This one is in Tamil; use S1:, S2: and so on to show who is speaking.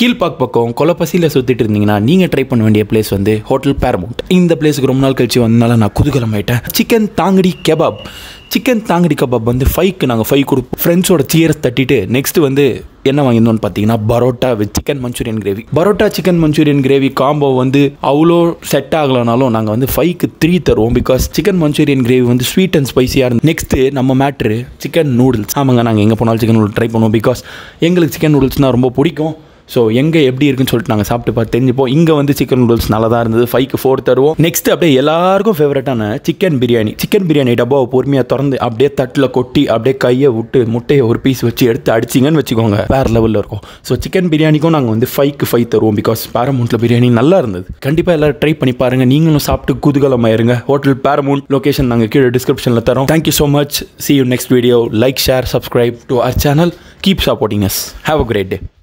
S1: Kilpauk பக்கம் கொலப்பசியில் சுற்றிட்டு இருந்தீங்கன்னா நீங்கள் ட்ரை பண்ண வேண்டிய பிளேஸ் வந்து Hotelparamount. இந்த பிளேஸுக்கு ரொம்ப நாள் கழிச்சு வந்தனால நான் குதூகலமாயிட்டேன். Chicken tangdi kebab. Chicken tangdi kebab வந்து 5க்கு நாங்கள் 5 கொடுப்போம். ஃப்ரெண்ட்ஸோட சியர்ஸ் தட்டிட்டு நெக்ஸ்ட்டு வந்து என்ன வாங்கியிருந்தோன்னு பார்த்தீங்கன்னா parotta with chicken Manchurian gravy. Parotta chicken Manchurian gravy combo வந்து அவ்வளோ செட் ஆகலனாலும் நாங்கள் வந்து 5க்கு 3 தருவோம். பிகாஸ் சிக்கன் மஞ்சூரியன் கிரேவி வந்து ஸ்வீட் அண்ட் ஸ்பைசியாக இருந்து. நெக்ஸ்ட்டு நம்ம மேட்ரு சிக்கன் நூடுல்ஸ். ஆமாங்க, நாங்கள் எங்கே போனாலும் சிக்கன் நூடுல்ஸ் ட்ரை பண்ணுவோம். பிகாஸ் எங்களுக்கு சிக்கன் நூடுல்ஸ்னால் ரொம்ப பிடிக்கும். ஸோ எங்கே எப்படி இருக்குன்னு சொல்லிட்டு நாங்கள் சாப்பிட்டு பார்த்து தெரிஞ்சுப்போம். இங்கே வந்து சிக்கன் நூடுல்ஸ் நல்லா தான் இருந்தது. 5க்கு 4 தருவோம். நெக்ஸ்ட் அப்படியே எல்லாருக்கும் ஃபேவரட்டான சிக்கன் பிரியாணி. சிக்கன் பிரியாணி டப்பாவை பொறுமையாக திறந்து அப்படியே தட்டில் கொட்டி அப்படியே கையை விட்டு முட்டையை ஒரு பீஸ் வச்சு எடுத்து அடிச்சிங்கன்னு வச்சுக்கோங்க, வேறு லெவலில் இருக்கும். ஸோ சிக்கன் பிரியாணிக்கும் நாங்கள் வந்து 5க்கு 5 தருவோம். பிகாஸ் பேரமௌண்ட்டில் பிரியாணி நல்லா இருந்தது. கண்டிப்பாக எல்லோரும் ட்ரை பண்ணி பாருங்கள். நீங்களும் சாப்பிட்டு குதூகலமாயிருங்க. Hotelparamount லொகேஷன் நாங்கள் கீழே டிஸ்கிரிப்ஷனில் தரோம். Thank you so much. See you next video. Like, share, subscribe to our channel. Keep supporting us. Have a great day.